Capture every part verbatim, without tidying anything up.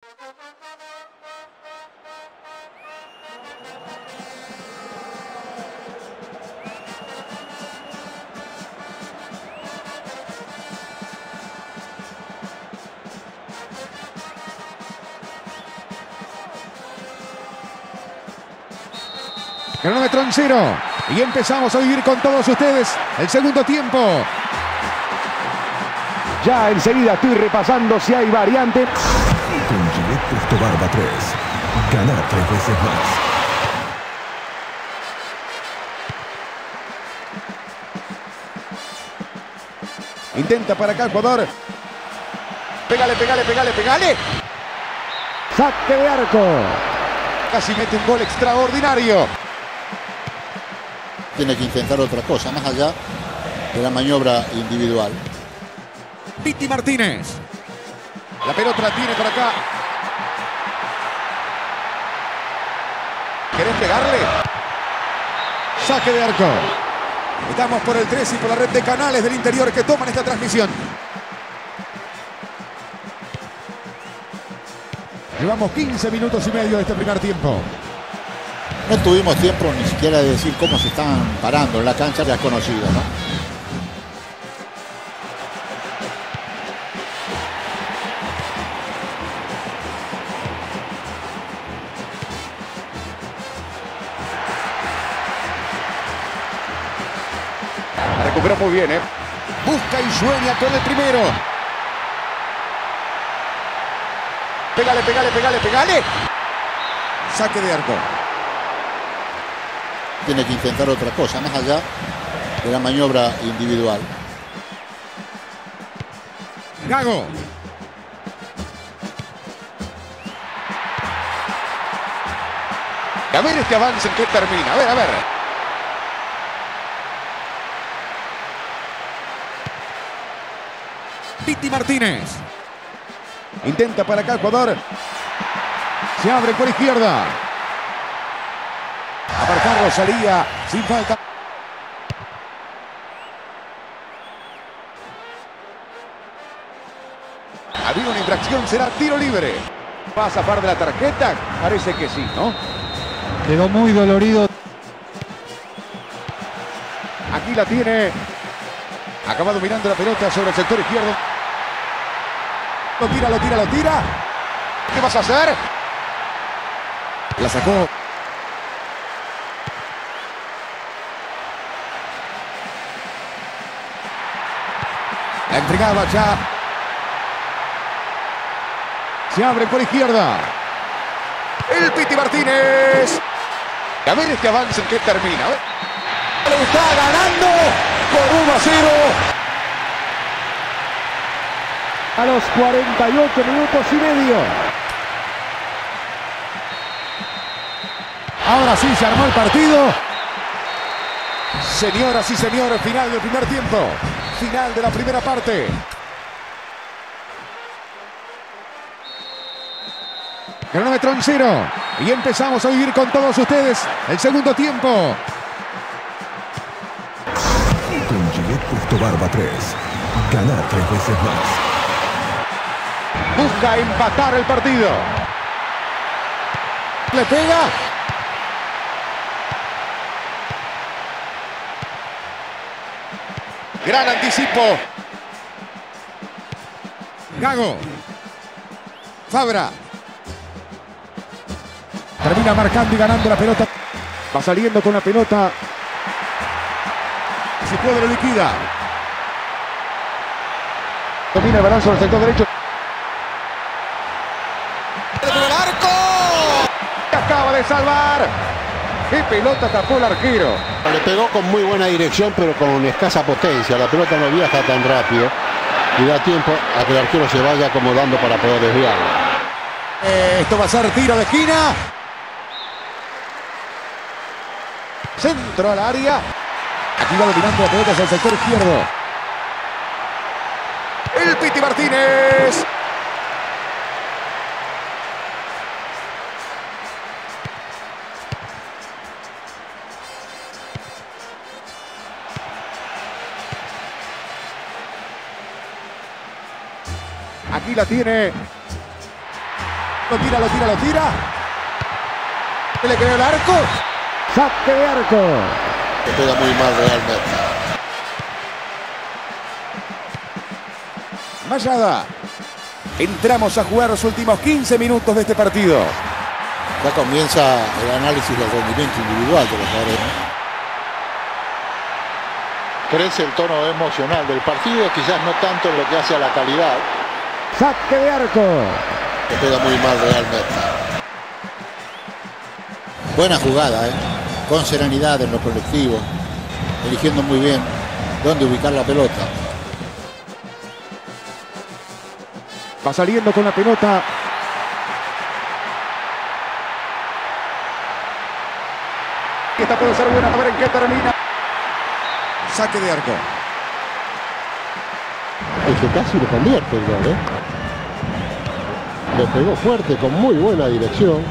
Cronómetro en cero. Y empezamos a vivir con todos ustedes el segundo tiempo. Ya enseguida estoy repasando si hay variantes. Con Gillette Presto Barba tres. Gana tres veces más. Intenta para acá Ecuador. Pégale, pégale, pégale, pégale. Saque de arco. Casi mete un gol extraordinario. Tiene que intentar otra cosa, más allá de la maniobra individual. Piti Martínez. La pelota la tiene por acá. ¿Querés pegarle? Saque de arco. Estamos por el tres y por la red de canales del interior que toman esta transmisión. Llevamos quince minutos y medio de este primer tiempo. No tuvimos tiempo ni siquiera de decir cómo se están parando en la cancha, ya es conocido, ¿no? La recuperó muy bien, ¿eh? Busca y sueña con el primero. Pégale, pégale, pégale, pégale. Saque de arco. Tiene que intentar otra cosa, más allá de la maniobra individual. Gago. A ver este avance en qué termina. A ver, a ver. Piti Martínez. Intenta para acá Ecuador. Se abre por izquierda. Aparcar Rosalía sin falta. Había una infracción, será tiro libre. Pasa par de la tarjeta, parece que sí, ¿no? Quedó muy dolorido. Aquí la tiene. Acaba dominando la pelota sobre el sector izquierdo. Lo tira, lo tira, lo tira. ¿Qué vas a hacer? La sacó. La entregaba ya. Se abre por izquierda. El Piti Martínez. A ver este avance en qué termina. Lo está ganando por uno a cero. A los cuarenta y ocho minutos y medio. Ahora sí se armó el partido. Señoras y señores, final del primer tiempo. Final de la primera parte. Cronómetro en cero. Y empezamos a vivir con todos ustedes el segundo tiempo. Con Gillette Presto Barba tres. Gana tres veces más. Busca empatar el partido. Le pega. Gran anticipo. Gago. Fabra. Termina marcando y ganando la pelota. Va saliendo con la pelota. Si puede lo liquida. Domina el balance sobre el sector derecho. ¡El arco! Acaba de salvar. ¡Qué pelota tapó el arquero! Le pegó con muy buena dirección, pero con escasa potencia. La pelota no viaja tan rápido y da tiempo a que el arquero se vaya acomodando para poder desviarlo. Eh, esto va a ser tiro de esquina. Centro al área. Aquí va dominando la pelota hacia el sector izquierdo. El Piti Martínez. Aquí la tiene. Lo tira, lo tira, lo tira. ¿Se le creó el arco? Saque de arco. Se pega muy mal realmente. Mayada. Entramos a jugar los últimos quince minutos de este partido. Ya comienza el análisis del rendimiento individual de los jugadores. Crece el tono emocional del partido, quizás no tanto en lo que hace a la calidad. Saque de arco. Se pega muy mal realmente. Buena jugada, ¿eh? Con serenidad en lo colectivo, eligiendo muy bien dónde ubicar la pelota. Va saliendo con la pelota. Esta puede ser buena, a ver en qué termina. Saque de arco. Es que casi lo convierte el gol, ¿eh? Le pegó fuerte, con muy buena dirección.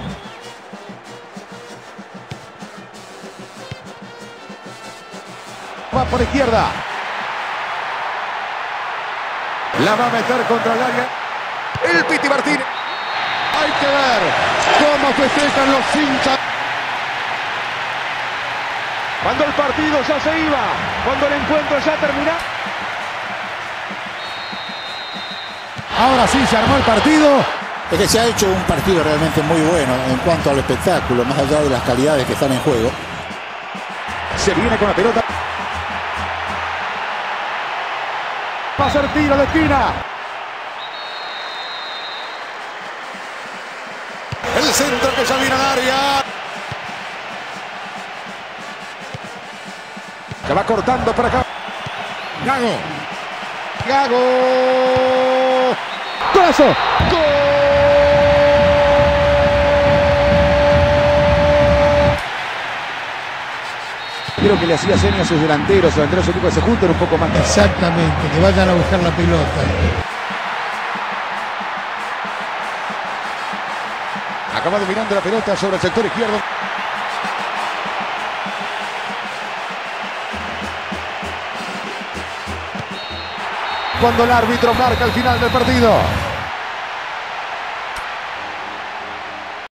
Va por izquierda. La va a meter contra el área. El Piti Martínez. Hay que ver cómo festejan los hinchas. Cuando el partido ya se iba, cuando el encuentro ya terminó. Ahora sí se armó el partido. Es que se ha hecho un partido realmente muy bueno en cuanto al espectáculo, más allá de las calidades que están en juego. Se viene con la pelota. Va a ser tiro de esquina. El centro que ya viene al área. Se va cortando para acá. Gago. Gago. ¡Golazo! Creo que le hacía señas a sus delanteros, sus delanteros, su equipo que se junten un poco más. Exactamente, que vayan a buscar la pelota. Acaba dominando la pelota sobre el sector izquierdo. Cuando el árbitro marca el final del partido.